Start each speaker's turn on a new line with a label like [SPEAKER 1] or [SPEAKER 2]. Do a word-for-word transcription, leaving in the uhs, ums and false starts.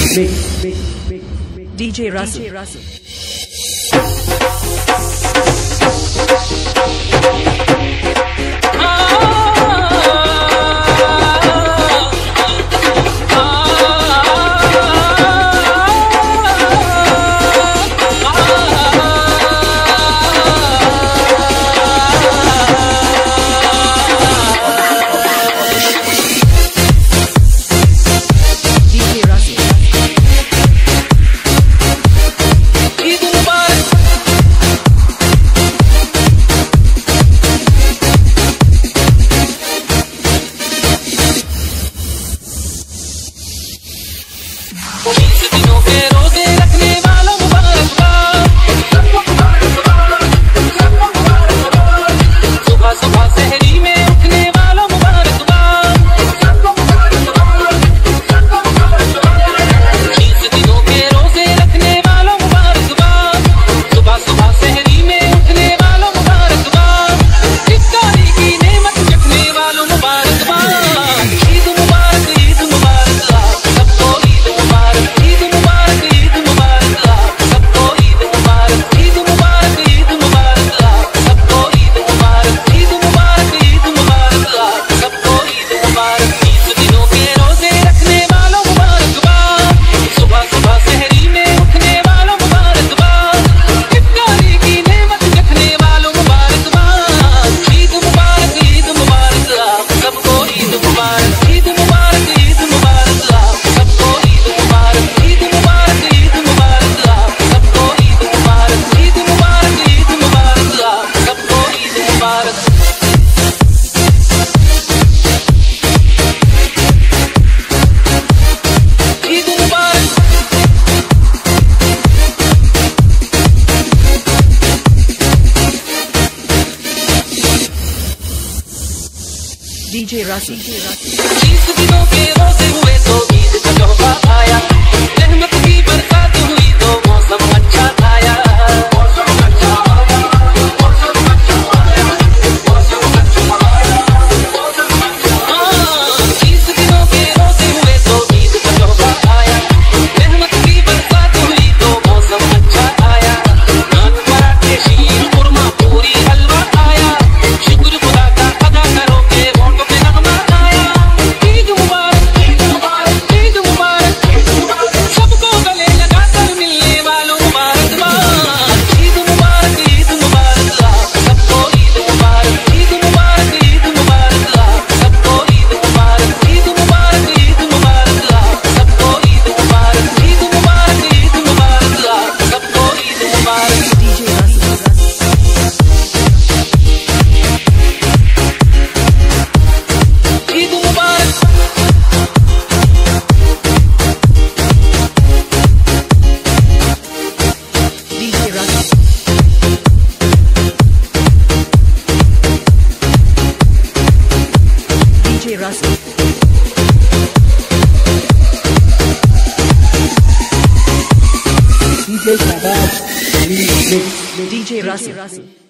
[SPEAKER 1] D J Russell. D J Russell. दिनों के रोजे रखने वालों मुबारकबाद, सुबह सुबह सहरी में उठने वालों मुबारकबाद, बीस दिनों के रोजे रखने वालों मुबारकबाद, सुबह सुबह सहरी में उठने वालों मुबारकबाद, इफ्तारी की नेमत चखने वालों मुबारकबाद। ईद मुबारक, ईद मुबारक, सबको ईद मुबारक, ईद मुबारक, ईद मुबारक, सबको ईद मुबारक, ईद मुबारक, ईद मुबारक, सबको ईद मुबारक, ईद मुबारक, ईद मुबारक, सबको ईद मुबारक। बीस दिनों के रोजे रखने वालों मुबारकबाद, सुबह सुबह सहरी में उठने वालों मुबारकबाद, इफ्तारी की नेमत चखने वालों मुबारकबाद। ईद मुबारक, ईद मुबारक, सबको ईद मुबारक, ईद मुबारक, ईद मुबारक, सबको ईद मुबारक, ईद मुबारक, ईद मुबारक, सबको ईद मुबारक, ईद मुबारक, ईद मुबारक, सबको ईद मुबारक। ईद मुबारक। D J Russell. बीस दिनों के रोजे हुए तो ईद का तोहफा आया, रहमत की बरसात हुई तो मौसम अच्छा आया। बीस दिनों के रोजे हुए तो ईद का तोहफा आया, रहमत की बरसात हुई तो मौसम अच्छा आया। नान पराठे शीर कुरमा पूरी हलवा आया, शुक्र खुदा का अदा करो के वोटों पे नगमा आया। ईद मुबारक, ईद मुबारक, ईद मुबारक, सबको गले लगाकर मिलने वालों मुबारकबाद। ईद मुबारक, ईद मुबारक, सबको ईद मुबारक, ईद मुबारक, ईद मुबारक, सबको ईद मुबारक, ईद मुबारक, ईद मुबारक, सबको ईद मुबारक, ईद मुबारक, ईद मुबारक, सबको ईद मुबारक। D J Russell. ईद मुबारक। D J Russell. D J Russell.
[SPEAKER 2] D J Shabazz, remix.
[SPEAKER 1] D J Russell.